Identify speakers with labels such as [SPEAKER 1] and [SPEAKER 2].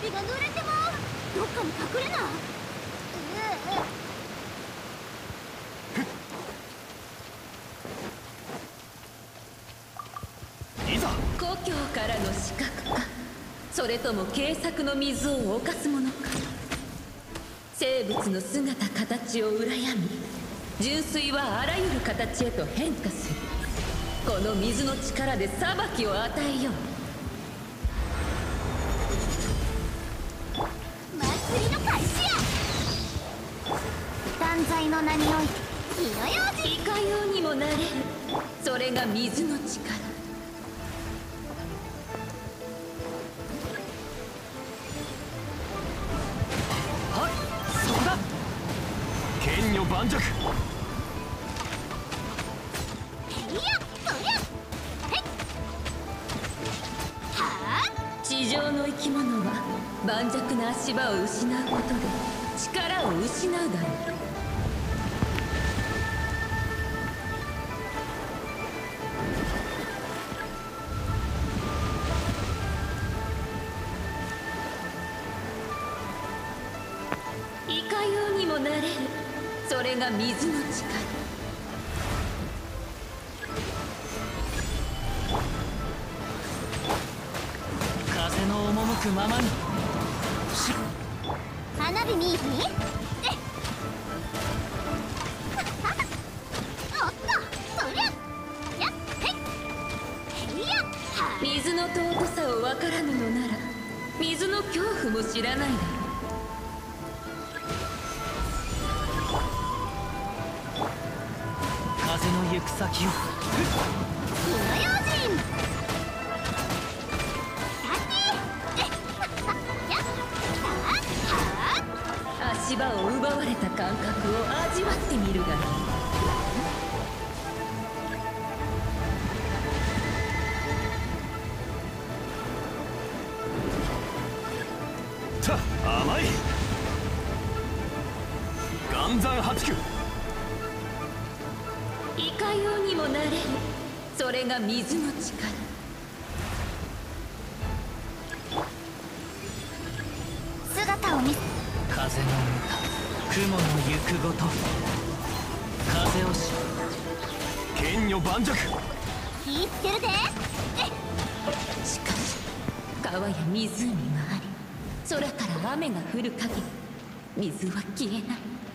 [SPEAKER 1] 首が濡れてまう。どっかに隠れな。
[SPEAKER 2] いざ。
[SPEAKER 3] 故郷からの刺客か、それとも軽薄の水を侵すものか。生物の姿形を羨み、純粋はあらゆる形へと変化する。この水の力で裁きを与えよう。
[SPEAKER 1] 祭りの開始や。断罪の名において火の用心。
[SPEAKER 3] いかようにもなれる。それが水の力。
[SPEAKER 2] はっ、そこだ。剣女盤石。
[SPEAKER 3] 地上の生き物は盤石な足場を失うことで力を失うだろう。いかようにもなれる。それが水の力。
[SPEAKER 2] 風の赴くままに。
[SPEAKER 1] 花火見いひん。おっと、そりゃやっへいへいやっは。
[SPEAKER 3] 水の尊さを分からぬのなら水の恐怖も知らないだろう。
[SPEAKER 2] 風の行く先を。
[SPEAKER 1] 火の用心。
[SPEAKER 3] 足場を奪われた感覚を味わってみるがいい。
[SPEAKER 2] た甘い。岩山八九。
[SPEAKER 3] いかようにもなれる。それが水の力。
[SPEAKER 1] 姿を見せ。
[SPEAKER 2] 風の歌、雲の行くごと。風をし剣女盤石。
[SPEAKER 1] 火つけるで。
[SPEAKER 3] しかし川や湖があり、空から雨が降る限り水は消えない。